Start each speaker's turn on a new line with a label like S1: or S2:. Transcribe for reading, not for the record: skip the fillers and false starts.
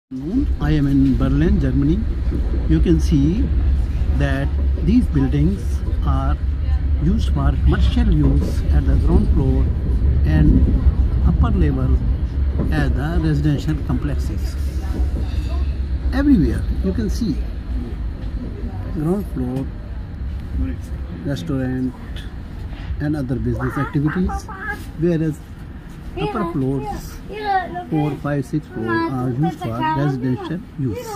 S1: I am in Berlin, Germany. You can see that these buildings are used for commercial use at the ground floor and upper level as the residential complexes. Everywhere you can see ground floor, restaurant and other business activities, whereas upper floors 4, 5, 6 floors are used for residential use.